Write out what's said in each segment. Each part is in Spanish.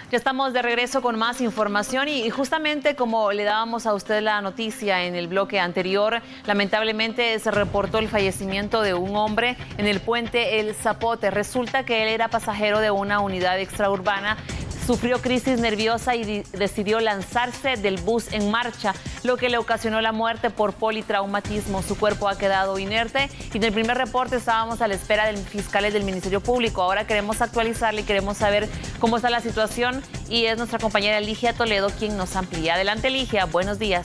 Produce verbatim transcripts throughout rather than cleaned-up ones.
Ya estamos de regreso con más información y, y justamente como le dábamos a usted la noticia en el bloque anterior, lamentablemente se reportó el fallecimiento de un hombre en el puente El Zapote. Resulta que él era pasajero de una unidad extraurbana, sufrió crisis nerviosa y decidió lanzarse del bus en marcha, lo que le ocasionó la muerte por politraumatismo. Su cuerpo ha quedado inerte y en el primer reporte estábamos a la espera del fiscal del Ministerio Público. Ahora queremos actualizarle y queremos saber cómo está la situación y es nuestra compañera Ligia Toledo quien nos amplía. Adelante, Ligia, buenos días.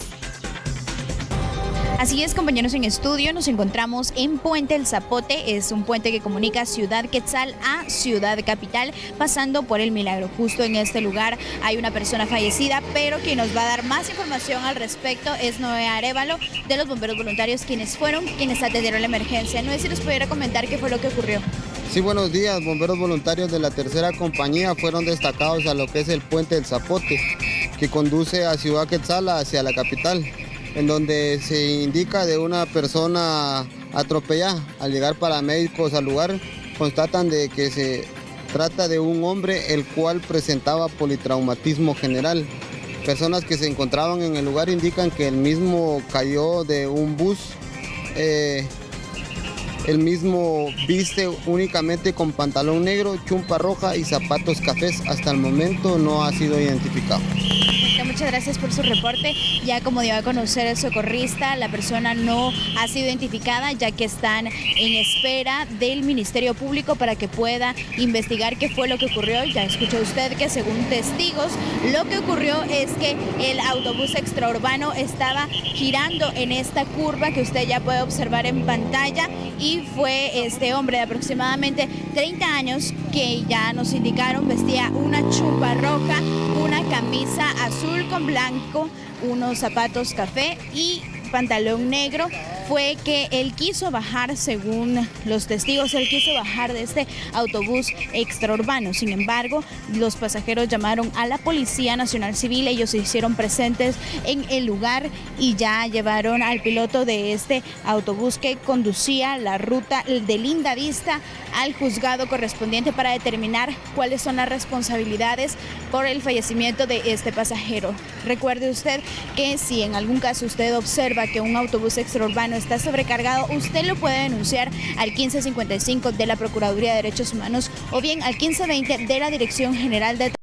Así es, compañeros en estudio, nos encontramos en Puente El Zapote. Es un puente que comunica Ciudad Quetzal a Ciudad Capital, pasando por El Milagro. Justo en este lugar hay una persona fallecida, pero quien nos va a dar más información al respecto es Noé Arevalo, de los bomberos voluntarios, quienes fueron quienes atendieron la emergencia. Noé, si nos pudiera comentar qué fue lo que ocurrió. Sí, buenos días. Bomberos voluntarios de la tercera compañía fueron destacados a lo que es el Puente El Zapote, que conduce a Ciudad Quetzal hacia la capital, en donde se indica de una persona atropellada. Al llegar paramédicos al lugar, constatan de que se trata de un hombre el cual presentaba politraumatismo general. Personas que se encontraban en el lugar indican que el mismo cayó de un bus. Eh, el mismo viste únicamente con pantalón negro, chumpa roja y zapatos cafés. Hasta el momento no ha sido identificado. Muchas gracias por su reporte. Ya como dio a conocer el socorrista, la persona no ha sido identificada, ya que están en espera del Ministerio Público para que pueda investigar qué fue lo que ocurrió. Ya escuchó usted que según testigos, lo que ocurrió es que el autobús extraurbano estaba girando en esta curva que usted ya puede observar en pantalla, y fue este hombre de aproximadamente treinta años que ya nos indicaron vestía una chumpa roja, una camisa azul con blanco, unos zapatos café y pantalón negro. Fue que él quiso bajar, según los testigos, él quiso bajar de este autobús extraurbano. Sin embargo, los pasajeros llamaron a la Policía Nacional Civil, ellos se hicieron presentes en el lugar y ya llevaron al piloto de este autobús que conducía la ruta de Linda Vista al juzgado correspondiente para determinar cuáles son las responsabilidades por el fallecimiento de este pasajero. Recuerde usted que si en algún caso usted observa que un autobús extraurbano está sobrecargado, usted lo puede denunciar al quince cincuenta y cinco de la Procuraduría de Derechos Humanos o bien al quince veinte de la Dirección General de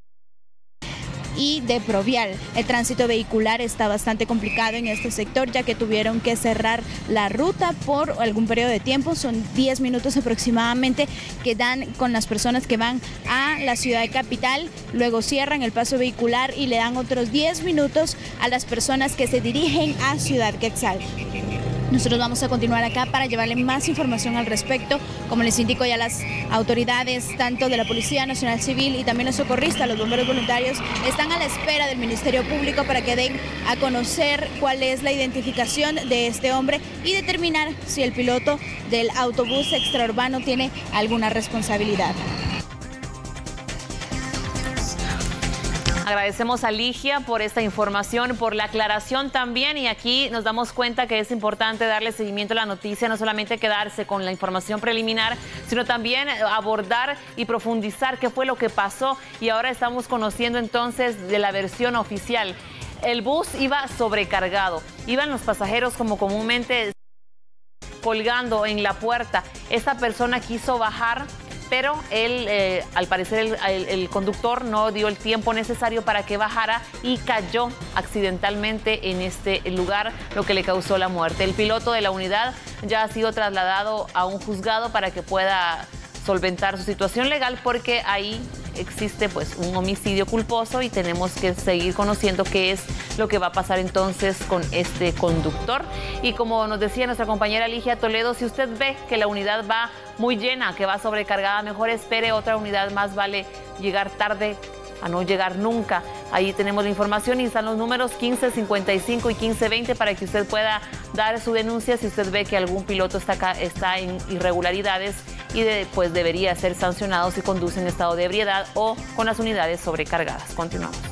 y de Provial. El tránsito vehicular está bastante complicado en este sector, ya que tuvieron que cerrar la ruta por algún periodo de tiempo. Son diez minutos aproximadamente que dan con las personas que van a la ciudad capital, luego cierran el paso vehicular y le dan otros diez minutos a las personas que se dirigen a Ciudad Quetzal. Nosotros vamos a continuar acá para llevarle más información al respecto. Como les indico, ya las autoridades, tanto de la Policía Nacional Civil y también los socorristas, los bomberos voluntarios, están a la espera del Ministerio Público para que den a conocer cuál es la identificación de este hombre y determinar si el piloto del autobús extraurbano tiene alguna responsabilidad. Agradecemos a Ligia por esta información, por la aclaración también, y aquí nos damos cuenta que es importante darle seguimiento a la noticia, no solamente quedarse con la información preliminar, sino también abordar y profundizar qué fue lo que pasó. Y ahora estamos conociendo entonces de la versión oficial. El bus iba sobrecargado, iban los pasajeros como comúnmente colgando en la puerta. Esta persona quiso bajar, pero él, eh, al parecer el, el, el conductor no dio el tiempo necesario para que bajara y cayó accidentalmente en este lugar, lo que le causó la muerte. El piloto de la unidad ya ha sido trasladado a un juzgado para que pueda solventar su situación legal, porque ahí existe pues un homicidio culposo y tenemos que seguir conociendo qué es lo que va a pasar entonces con este conductor. Y como nos decía nuestra compañera Ligia Toledo, si usted ve que la unidad va muy llena, que va sobrecargada, mejor espere otra unidad, más vale llegar tarde a no llegar nunca. Ahí tenemos la información y están los números quince cincuenta y cinco y quince veinte para que usted pueda dar su denuncia si usted ve que algún piloto está, acá, está en irregularidades y de, pues debería ser sancionado si conduce en estado de ebriedad o con las unidades sobrecargadas. Continuamos.